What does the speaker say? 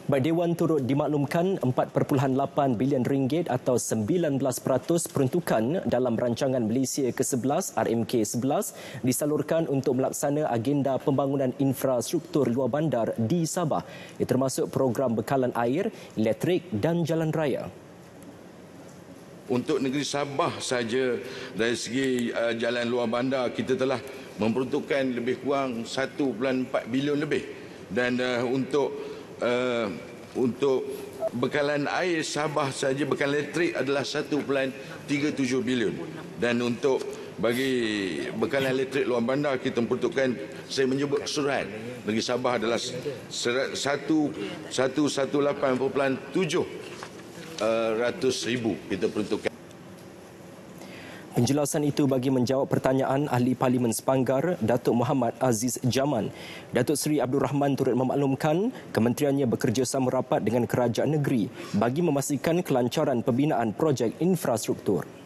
Dewan turut dimaklumkan 4.8 bilion ringgit atau 19% peruntukan dalam rancangan Malaysia ke-11 RMK11 disalurkan untuk melaksana agenda pembangunan infrastruktur luar bandar di Sabah. Ia termasuk program bekalan air, elektrik dan jalan raya. Untuk negeri Sabah saja dari segi jalan luar bandar kita telah memperuntukkan lebih kurang 1.4 bilion lebih, dan untuk bekalan air Sabah saja, bekalan elektrik adalah 1.37 bilion, dan untuk bagi bekalan elektrik luar bandar kita memperuntukkan, saya menyebut keseluruhan negeri Sabah adalah 118.7 ribu kita peruntukkan. Penjelasan itu bagi menjawab pertanyaan Ahli Parlimen Sepanggar, Datuk Muhammad Aziz Jaman. Datuk Seri Abdul Rahman turut memaklumkan kementeriannya bekerjasama rapat dengan kerajaan negeri bagi memastikan kelancaran pembinaan projek infrastruktur.